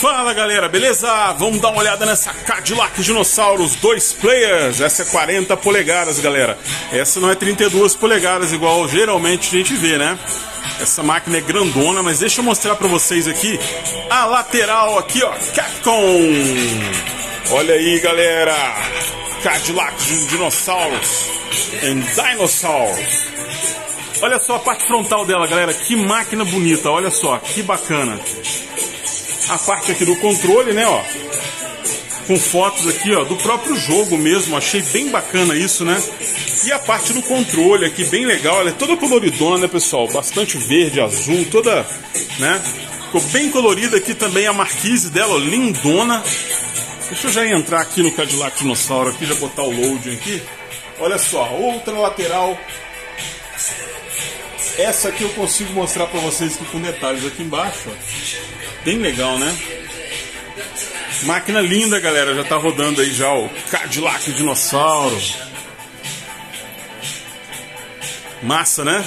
Fala galera, beleza? Vamos dar uma olhada nessa Cadillac Dinossauros 2 Players. Essa é 40 polegadas, galera. Essa não é 32 polegadas igual geralmente a gente vê, né? Essa máquina é grandona, mas deixa eu mostrar pra vocês aqui a lateral aqui, ó, Capcom. Olha aí, galera. Cadillac Dinossauros and Dinosaurs. Olha só a parte frontal dela, galera. Que máquina bonita, olha só, que bacana. A parte aqui do controle, né, ó, com fotos aqui, ó, do próprio jogo mesmo. Achei bem bacana isso, né? E a parte do controle aqui, bem legal. Ela é toda coloridona, né, pessoal? Bastante verde, azul, toda, né? Ficou bem colorida aqui também a marquise dela, ó, lindona. Deixa eu já entrar aqui no Cadillac Dinossauro aqui, já botar o loading aqui. Olha só, outra lateral. Essa aqui eu consigo mostrar pra vocês aqui com detalhes aqui embaixo, ó. Bem legal, né? Máquina linda, galera. Já tá rodando aí já o Cadillac Dinossauro. Massa, né?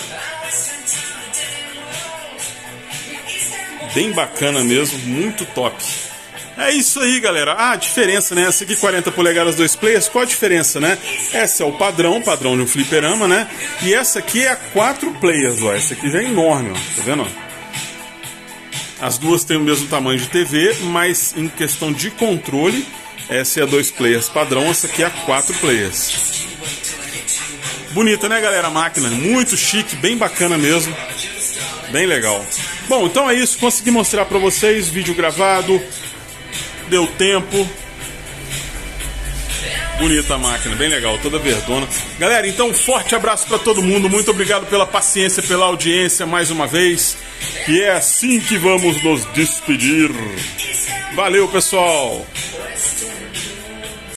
Bem bacana mesmo, muito top. É isso aí, galera. Ah, a diferença, né? Essa aqui 40 polegadas 2 players, qual a diferença, né? Essa é o padrão de um fliperama, né? E essa aqui é a 4 players, ó. Essa aqui já é enorme, ó. Tá vendo, ó? As duas têm o mesmo tamanho de TV, mas em questão de controle, essa é a 2 players padrão, essa aqui é a 4 players. Bonita, né, galera, a máquina? Muito chique, bem bacana mesmo. Bem legal. Bom, então é isso, consegui mostrar pra vocês, vídeo gravado, deu tempo. Bonita a máquina, bem legal, toda verdona. Galera, então um forte abraço pra todo mundo, muito obrigado pela paciência, pela audiência mais uma vez. E é assim que vamos nos despedir. Valeu, pessoal!